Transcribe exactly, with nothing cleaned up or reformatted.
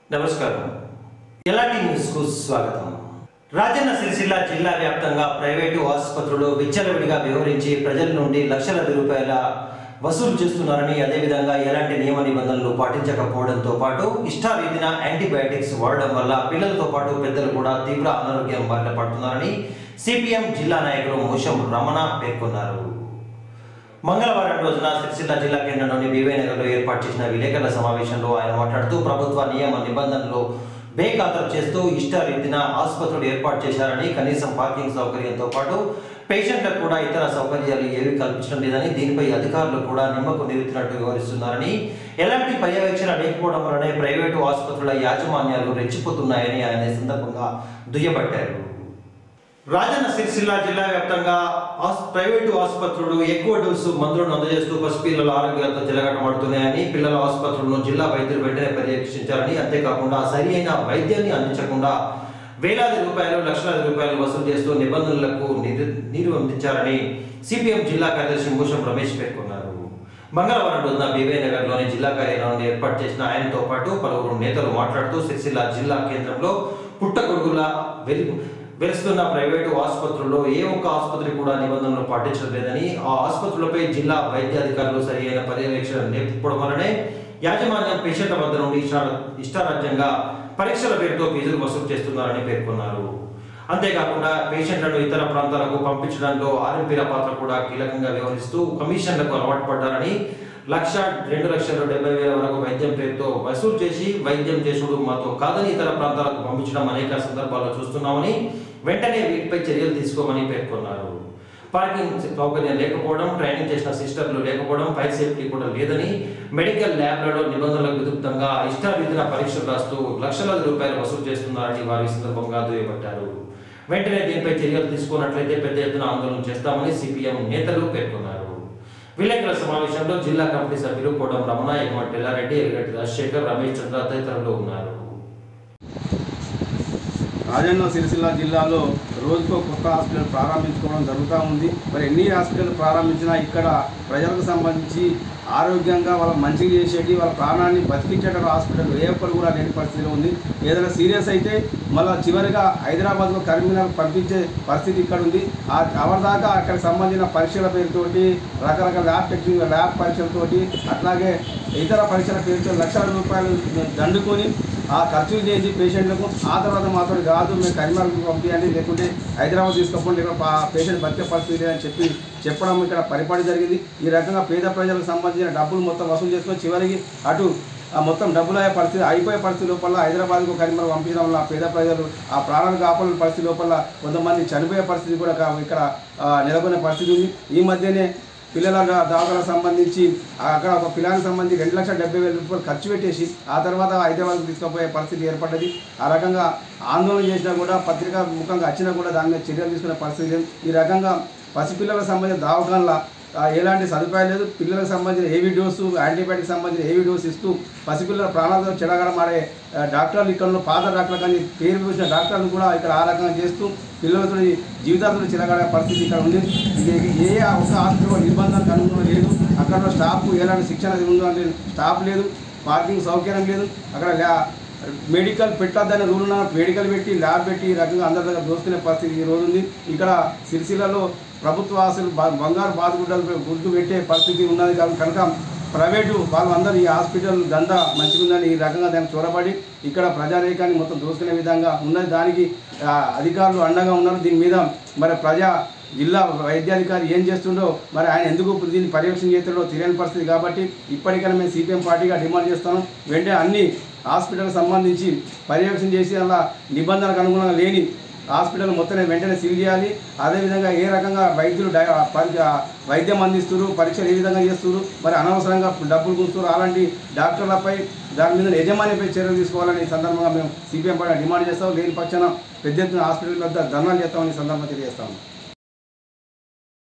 నమస్కారం. LRT news కు స్వాగతం. రాజన్న సిరిసిల్ల జిల్లా వ్యాప్తంగా ప్రైవేటు ఆసుపత్రులు విచ్చలవిడిగా వ్యవహరించి ప్రజల నుండి లక్షల రూపాయల వసూలు చేస్తున్నారని, అదేవిధంగా ఎలాంటి నియమ నిబంధనలు పాటించకపోవడంతో పాటు ఇష్టారీతిన యాంటీబయాటిక్స్ వాడడం వల్ల పిల్లలతో పాటు పెద్దలు కూడా తీవ్ర అనారోగ్యం బారిన పడుతున్నారని సిపిఎం జిల్లా నాయకులు మోషం రమణ పేర్కొన్నారు. మంగళవారం రోజున సిరిసిల్ల జిల్లా కేంద్రంలోని వివేనగర్లో ఏర్పాటు చేసిన విలేకరుల సమావేశంలో ఆయన మాట్లాడుతూ ప్రభుత్వ నియమ నిబంధనలు బేఖాతరు చేస్తూ ఇష్టారీతిన ఆసుపత్రులు ఏర్పాటు చేశారని, కనీసం పార్కింగ్ సౌకర్యంతో పాటు పేషెంట్లకు కూడా ఇతర సౌకర్యాలు ఏవి కల్పించడం లేదని, దీనిపై అధికారులు కూడా నిమ్మకు నీరెత్తినట్టు వివరిస్తున్నారని, ఎలాంటి పర్యవేక్షణ లేకపోవడం వల్లనే ప్రైవేటు ఆసుపత్రుల యాజమాన్యాలు రెచ్చిపోతున్నాయని ఆయన ఈ సందర్భంగా దుయ్యబట్టారు. రాజన్న సిరిసిల్ల జిల్లా వ్యాప్తంగా ప్రైవేటు ఆసుపత్రులు ఎక్కువ డోసు మందులను అందజేస్తూ పసిపిల్లల ఆరోగ్యాలతో జలగటమాడుతున్నాయని, పిల్లల ఆసుపత్రులను జిల్లా వైద్యులు వెంటనే పర్యవేక్షించారని, అంతేకాకుండా సరి అయిన వైద్యాన్ని అందించకుండా వేలాది రూపాయలు లక్షలాది రూపాయలు వసూలు చేస్తూ నిబంధనలకు నీరు అందించారని సిపిఎం జిల్లా కార్యదర్శి మోషం రమేష్ పేర్కొన్నారు. మంగళవారం రోజున వివేనగర్లోని జిల్లా కార్యాలయంలో ఏర్పాటు చేసిన ఆయనతో పాటు పలువురు నేతలు మాట్లాడుతూ సిరిసిల్ల జిల్లా కేంద్రంలో పుట్టగొడుగుల వెలి వెలుస్తున్న ప్రైవేటు ఆసుపత్రుల్లో ఏ ఒక్క ఆసుపత్రి కూడా నిబంధనలు పాటించడం లేదని, ఆ ఆసుపత్రులపై జిల్లా వైద్యాధికారులు సరి అయిన పర్యవేక్షణ లేకపోవడం వల్లనే యాజమాన్యం పేషెంట్ల వద్ద నుండి ఇష్టారాజ్యంగా పరీక్షల పేరుతో ఫీజులు వసూలు చేస్తున్నారని పేర్కొన్నారు. అంతేకాకుండా పేషెంట్లను ఇతర ప్రాంతాలకు పంపించడంలో ఆర్ఎంపీల పాత్ర కూడా కీలకంగా వ్యవహరిస్తూ కమిషన్లకు అలవాటు పడ్డారని, లక్ష రెండు లక్షల డెబ్బై వేల వరకు వైద్యం పేరుతో వసూలు చేసి వైద్యం చేసుడు మాతో కాదని ఇతర ప్రాంతాలకు పంపించడం అనేక సందర్భాల్లో చూస్తున్నామని, వెంటనే వీటిపై చర్యలు తీసుకోమని పేర్కొన్నారు. పార్కింగ్ సౌకర్యం లేకపోవడం, ట్రైనింగ్ చేసిన సిస్టర్లు లేకపోవడం, ఫైర్ సేఫ్టీ కూడా లేదని, మెడికల్ ల్యాబ్లలో నిబంధనలకు విరుద్ధంగా ఇష్టారీతిన పరీక్షలు రాస్తూ లక్షలాది రూపాయలు వసూలు చేస్తున్నారని వారి సందర్భంగా దుయ్యబట్టారు. వెంటనే దీనిపై చర్యలు తీసుకున్నట్లయితే పెద్ద ఎత్తున ఆందోళన చేస్తామని సిపిఎం నేతలు పేర్కొన్నారు. విలేకరుల సమావేశంలో జిల్లా కమిటీ సభ్యులు కోడం రమణ, ఎగుమటి ఎల్లారెడ్డి, ఎల్గట్టి రాజశేఖర్, రమేష్ చంద్ర తదితరులు ఉన్నారు. రాజన్న సిరిసిల్ల జిల్లాలో రోజుకో కొత్త హాస్పిటల్ ప్రారంభించుకోవడం జరుగుతూ ఉంది. మరి ఎన్ని హాస్పిటల్ ప్రారంభించినా ఇక్కడ ప్రజలకు సంబంధించి ఆరోగ్యంగా వాళ్ళ మంచిగా చేసేటి, వాళ్ళ ప్రాణాన్ని బతికించేట హాస్పిటల్ ఏ ఒక్కరు కూడా లేని పరిస్థితిలో ఉంది. ఏదైనా సీరియస్ అయితే మళ్ళీ చివరిగా హైదరాబాద్లో కరీంనగర్ పంపించే పరిస్థితి ఇక్కడ ఉంది. అవర్ దాకా అక్కడికి సంబంధించిన పరీక్షల పేరుతోటి, రకరకాల ల్యాబ్ టెక్నిక్ ల్యాబ్ పరీక్షలతోటి, అట్లాగే ఇతర పరీక్షల పేరుతో లక్షల రూపాయలు దండుకొని ఆ ఖర్చులు చేసి పేషెంట్లకు ఆ తర్వాత మాత్రం కాదు మేము కరీంనగర్కి పంపించండి, లేకుంటే హైదరాబాద్ తీసుకోండి, ఇక్కడ పేషెంట్ బతికే పరిస్థితి అని చెప్పి చెప్పడం ఇక్కడ పరిపాటి జరిగింది. ఈ రకంగా పేద ప్రజలకు సంబంధించిన డబ్బులు మొత్తం వసూలు చేసుకొని చివరికి అటు మొత్తం డబ్బులు అయ్యే పరిస్థితి అయిపోయే పరిస్థితి లోపల హైదరాబాద్కు కరీంనగర్ పంపించడం వల్ల పేద ప్రజలు ఆ ప్రాణాలు కాపాడే పరిస్థితి లోపల కొంతమంది చనిపోయే పరిస్థితి కూడా ఇక్కడ నెలకొనే పరిస్థితి ఉంది. ఈ మధ్యనే పిల్లల దవాఖానకు సంబంధించి అక్కడ ఒక పిల్లలకు సంబంధించి రెండు లక్షల డెబ్బై వేల రూపాయలు ఖర్చు పెట్టేసి ఆ తర్వాత హైదరాబాద్కు తీసుకుపోయే పరిస్థితి ఏర్పడ్డది. ఆ రకంగా ఆందోళన చేసినా కూడా పత్రికా ముఖంగా వచ్చినా కూడా దాని మీద చర్యలు తీసుకునే పరిస్థితి లేదు. ఈ రకంగా పసిపిల్లలకు సంబంధించిన దవాఖానల ఎలాంటి సదుపాయం లేదు. పిల్లలకు సంబంధించిన ఏవి డోసు, యాంటీబయాటిక్ సంబంధించిన ఏవి డోసు ఇస్తూ పసిపిల్లల ప్రాణాలతో చెడగడమాడే డాక్టర్లు ఇక్కడ పాత డాక్టర్లు కానీ పేరు వచ్చిన డాక్టర్లు కూడా ఇక్కడ ఆ రకంగా చేస్తూ పిల్లలతో జీవితాలతో చెలగాడే పరిస్థితి ఇక్కడ ఉంది. ఇది ఏ ఒక్క హాస్పిటల్ నిబంధనలకు అనుగుణం లేదు. అక్కడ స్టాఫ్ ఎలాంటి శిక్షణ ఉందో అంటే స్టాఫ్ లేదు, పార్కింగ్ సౌకర్యం లేదు. అక్కడ ల్యా మెడికల్ పెట్టొద్దనే రూల్ ఉన్న మెడికల్ పెట్టి ల్యాబ్ పెట్టి ఈ రకంగా అందరి దగ్గర దోసుకునే పరిస్థితి ఈ రోజు ఉంది. ఇక్కడ సిరిసిల్లలో ప్రభుత్వ ఆస్తులు బంగారు బాతుగుడ్డలు గుర్తు పెట్టే పరిస్థితి ఉన్నది. కనుక ప్రైవేటు వాళ్ళందరూ ఈ హాస్పిటల్ దందా మంచిగా ఉందని ఈ రకంగా దాన్ని చూడబడి ఇక్కడ ప్రజానీకాన్ని మొత్తం దోసుకునే విధంగా ఉన్నది. దానికి అధికారులు అండగా ఉన్నారు. దీని మీద మరి ప్రజా జిల్లా వైద్యాధికారి ఏం చేస్తుండో, మరి ఆయన ఎందుకు దీన్ని పర్యవేక్షణ చేస్తుండో తెలియని పరిస్థితి. కాబట్టి ఇప్పటికైనా మేము సిపిఎం పార్టీగా డిమాండ్ చేస్తాను, వెంటనే అన్ని హాస్పిటల్కి సంబంధించి పర్యవేక్షణ చేసి అలా నిబంధనలకు అనుగుణంగా లేని హాస్పిటల్ మొత్తం వెంటనే సీల్ చేయాలి. అదేవిధంగా ఏ రకంగా వైద్యులు వైద్యం అందిస్తున్నారు, పరీక్షలు ఏ విధంగా చేస్తున్నారు, మరి అనవసరంగా డబ్బులు కూస్తున్నారు, అలాంటి డాక్టర్లపై దాని మీద యజమానిపై చర్యలు తీసుకోవాలని ఈ సందర్భంగా మేము సిపిఎం పార్టీ డిమాండ్ చేస్తాం. లేని పక్షాన పెద్ద ఎత్తున హాస్పిటల్ వద్ద ధర్నాలు చేస్తామని సందర్భంగా తెలియజేస్తాము.